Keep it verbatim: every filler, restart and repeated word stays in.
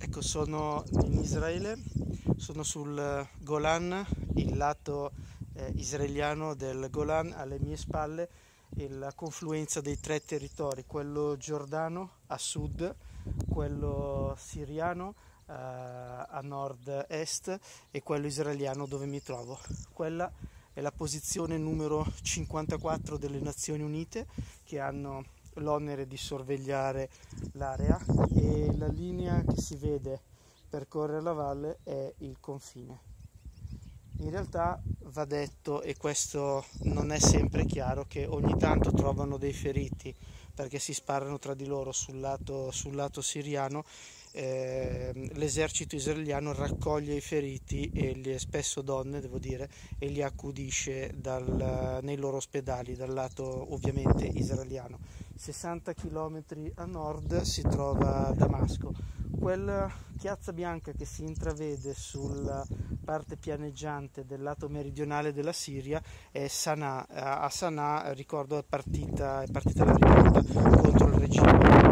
Ecco, sono in Israele, sono sul Golan, il lato eh, israeliano del Golan alle mie spalle, e la confluenza dei tre territori, quello giordano a sud, quello siriano eh, a nord-est e quello israeliano dove mi trovo. Quella è la posizione numero cinquantaquattro delle Nazioni Unite, che hanno l'onere di sorvegliare l'area, e la linea che si vede percorrere la valle è il confine. In realtà va detto, e questo non è sempre chiaro, che ogni tanto trovano dei feriti perché si sparano tra di loro sul lato, sul lato siriano. Eh, l'esercito israeliano raccoglie i feriti, e li, spesso donne devo dire, e li accudisce dal, nei loro ospedali dal lato ovviamente israeliano. sessanta chilometri a nord si trova Damasco. Quella chiazza bianca che si intravede sulla parte pianeggiante del lato meridionale della Siria è Sana'a. A Sana'a, ricordo, è partita, è partita la rivolta contro il regime